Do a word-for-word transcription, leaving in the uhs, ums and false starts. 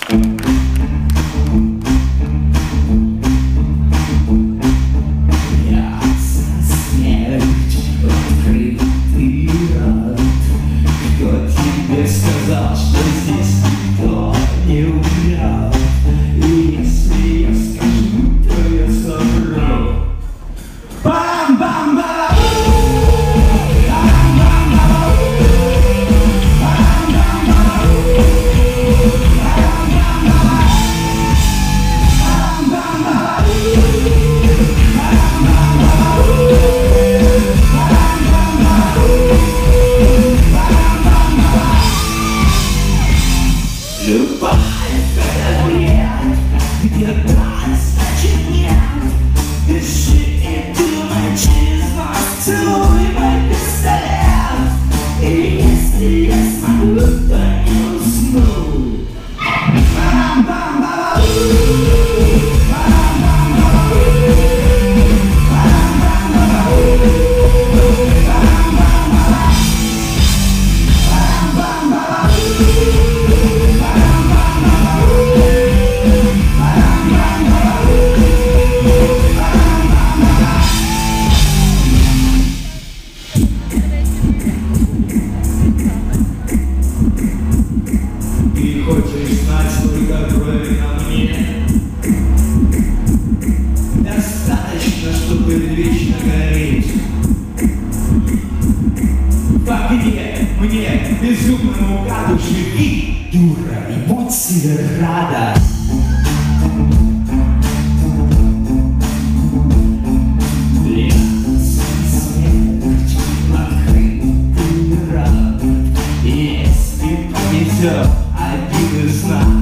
Сказал, что здесь никто не умрет. И если я скажу, то я совру. Бам-бам-бам! Любовь — это бред, где да, значит нет. Дыши и думай через нос, целуй мой пистолет. И если я смогу, то не усну. Ты хочешь знать, сколько крови на мне? Достаточно, чтобы вечно гореть. В огне мне, безумному гаду, живи, дура, и будь себе рада. Лес и смерть, открытый рад. Если повезет, один из нас